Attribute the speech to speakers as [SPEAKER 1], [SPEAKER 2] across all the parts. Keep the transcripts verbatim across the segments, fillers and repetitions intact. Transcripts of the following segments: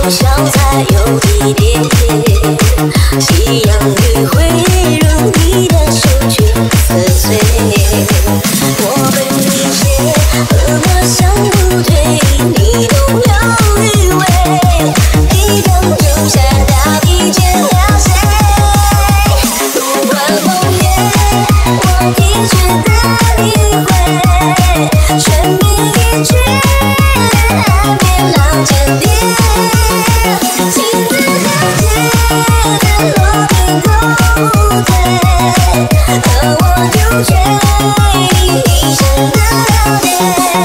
[SPEAKER 1] 笑才有体贴。夕阳余晖如你的手却撕碎。我本一切何么想不对，你都有余味。一刚留下大地见了谁？不管风月，我一直的理会，悬笔一绝，岸边浪千叠，亲自了解的落笔都不对，而我又却为你一生的了解。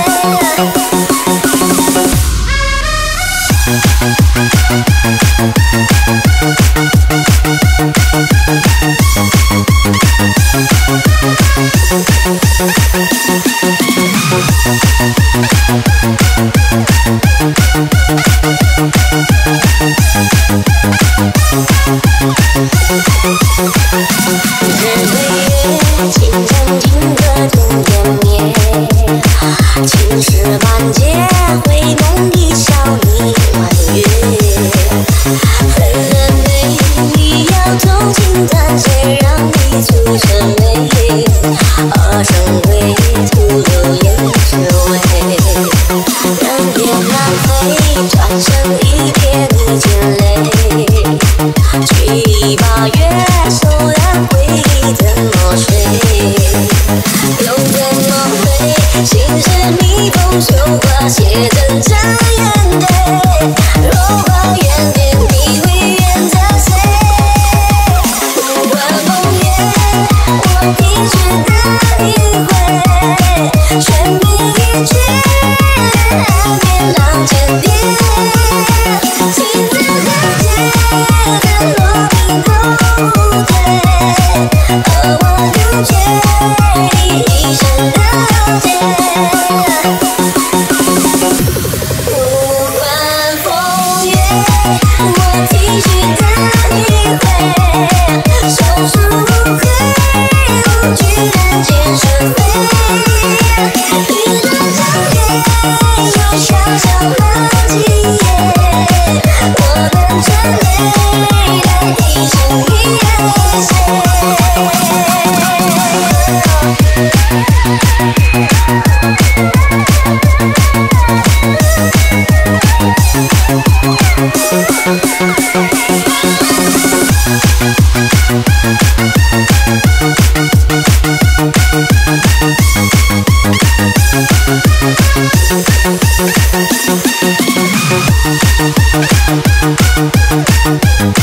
[SPEAKER 1] 日对月，情将尽可听湮灭，青石万劫，回眸一笑你弯月。恨人美，你要透进淡水，让你促成美，而生归徒留烟只为人别浪费，转身一瞥你见泪，取一把月，手染回忆怎么睡？又怎么会？心事逆风绣花，写成这眼泪。若花缘点，你会缘着谁？不管风月，我一直的理会，悬笔一绝，岸边浪千叠，亲自了解的落笔都不对，而我又却为你一生的了解。不管风月，我体恤的理会，手术无悔，无惧人间是非。一段长夜，有小小的记忆，我们真美来提醒一些。
[SPEAKER 2] We'll be right back.